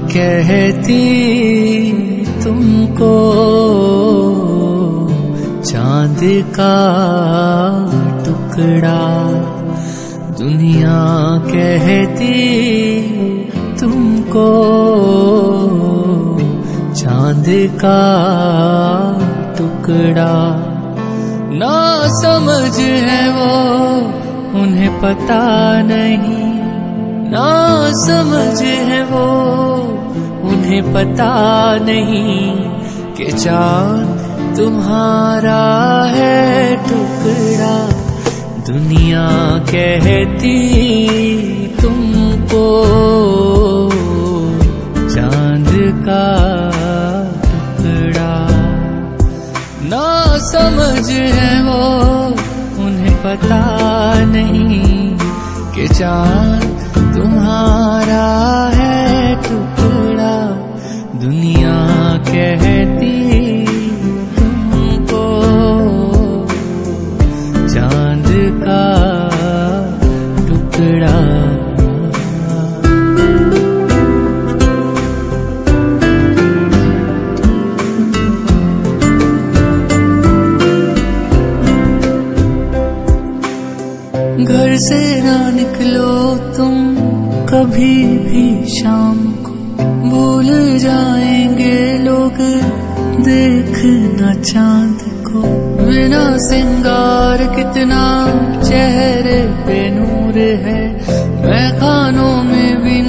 कहती तुमको चांद का टुकड़ा, दुनिया कहती तुमको चांद का टुकड़ा। ना समझ है वो उन्हें पता नहीं, ना समझ है वो उन्हें पता नहीं कि चांद तुम्हारा है टुकड़ा। दुनिया कहती तुमको चांद का टुकड़ा। ना समझ है वो उन्हें पता नहीं कि चांद तुम्हारा है टुकड़ा। दुनिया कहती तुमको चांद का टुकड़ा। घर से ना निकलो तुम कभी भी शाम को, भूल जाएंगे लोग देखना चांद को। बिना सिंगार कितना चेहरे पे नूर है, मैं खानों में भी